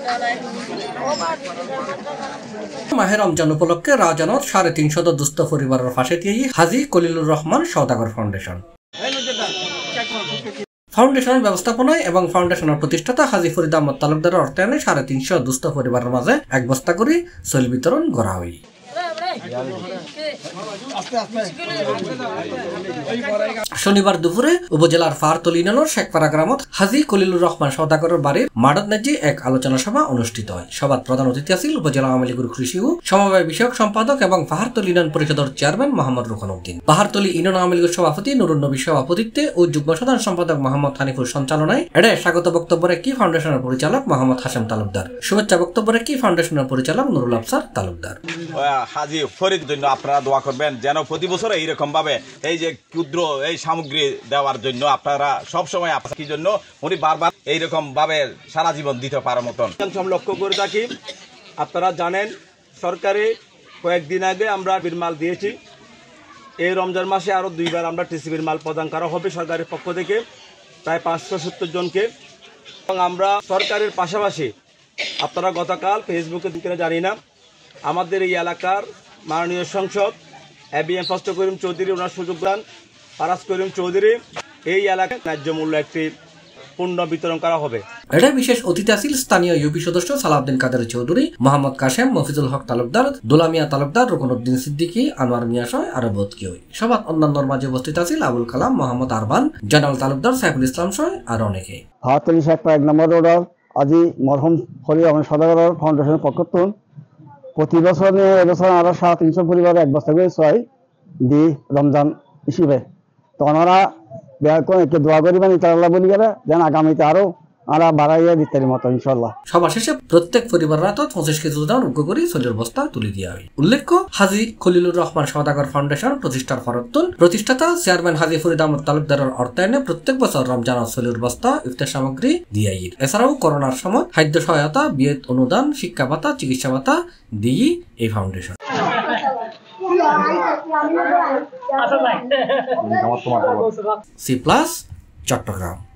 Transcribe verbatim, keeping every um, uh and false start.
মাহে রমজান উপলক্ষে রাজনত সাড়ে তিনশত দুস্থ পরিবারের পাশে দিয়ে হাজী খলিলুর রহমান সওদাগর ফাউন্ডেশন। ফাউন্ডেশনের ব্যবস্থাপনায় এবং ফাউন্ডেশনের প্রতিষ্ঠাতা হাজী ফরিদ আহমদ তালুকদারের অর্থায়নে সাড়ে তিনশো দুস্থ পরিবারের মাঝে এক বস্তা করে সৈল বিতরণ করা হয়। শনিবার দুপুরে উপজেলার ফারতলী ইউনিয়নের শেখপাড়া গ্রামত হাজী খলিলুর রহমান সওদাগরের বাড়ির মাঠত নাজি এক আলোচনা সভা অনুষ্ঠিত হয়। সভার প্রধান অতিথি আছেন উপজেলা আওয়ামী লীগের কৃষি ও সমবায় বিষয়ক সম্পাদক এবং পাহাড়তলী ইউনিয়ন পরিষদের চেয়ারম্যান মোহাম্মদ রুকন উদ্দিন। পাহাড়তলী ইউনিয়ন আওয়ামী লীগের সভাপতি নুরুন নবী সভাপতিত্বে ও যুগ্ম সাধারণ সম্পাদক মোহাম্মদ হানিফুর সঞ্চালনায় এডে স্বাগত বক্তব্য রাখি ফাউন্ডেশনের পরিচালক মোহাম্মদ হাশেম তালুকদার। শুভেচ্ছা বক্তব্য রাখি ফাউন্ডেশনের পরিচালক নুরুল আফসার তালুকদার। হাজী ফরিদ জন্য আপনারা দোয়া করবেন যেন প্রতি বছর এইরকম ভাবে এই যে ক্ষুদ্র এই সামগ্রী দেওয়ার জন্য আপনারা সবসময় কি জন্য উনি বারবার এইরকম ভাবে সারা জীবন দিতে পারার মতন লক্ষ্য করে থাকি। আপনারা জানেন সরকারি কয়েকদিন আগে আমরা বিরমাল দিয়েছি। এই রমজান মাসে আরো দুইবার আমরা টিসিবির মাল প্রদান করা হবে সরকারের পক্ষ থেকে প্রায় পাঁচশো সত্তর জনকে। এবং আমরা সরকারের পাশাপাশি আপনারা গতকাল ফেসবুকে দিকে জানি না আমাদের এই এলাকার মাননীয় সংসদ A B M Fazal Karim Chowdhury ওনার সুযোগ দান ফারাজ করিম চৌধুরী এই এলাকায় ন্যায্য মূল্য একটি পণ্য বিতরণ করা হবে। এটা বিশেষ অতিথি আছিল স্থানীয় ইউপি সদস্য সালাউদ্দিন কাদের চৌধুরী, মোহাম্মদ কাশেম, মফিজুল হক তালুকদার, দুলা মিয়া তালুকদার, রুকনউদ্দিন সিদ্দিকী, আনোয়ার মিয়া সহ আরো বহুত কেউ। সভাত অন্যান্যর মাঝে উপস্থিত আছিল আবুল কালাম, মোহাম্মদ আরবান, জয়নাল তালুকদার, সাইফুল ইসলাম সহ আর অনেকে। ফারতলী শেখপাড়া এক নম্বর রোডর আজি মরহুম খলিল রহমান সওদাগর ফাউন্ডেশনের পক্ষ থেকে প্রতি বছর নিয়ে এবছর আরো সাড়ে তিনশো পরিবারে এক বস্তা করে ছয় দি রমজান হিসেবে তো ওনারা একটু দোয়া করিবেন ইতাল্লাহ বলি গেলে যেন আগামীতে আরো আমরা বাড়াইয়া দিতে মতো ইনশাল্লাহ। সভা শেষে প্রত্যেক পরিবার রাত পঁচিশ কেজি ওজন উগ্র করে চল্লিশ বস্তা তুলে দেওয়া হয়। উল্লেখ্য হাজী খলিলুর রহমান সওদাগর ফাউন্ডেশন প্রতিষ্ঠার ফরতুন প্রতিষ্ঠাতা চেয়ারম্যান হাজী ফরিদ আহমদ তালুকদারের অর্থায়নে প্রত্যেক বছর রমজান চল্লিশ বস্তা ইফতার সামগ্রী দিয়ে। এছাড়াও করোনার সময় খাদ্য সহায়তা, বিয়েত অনুদান, শিক্ষা ভাতা, চিকিৎসা ভাতা দিয়ে এই ফাউন্ডেশন। C plus Chittagong.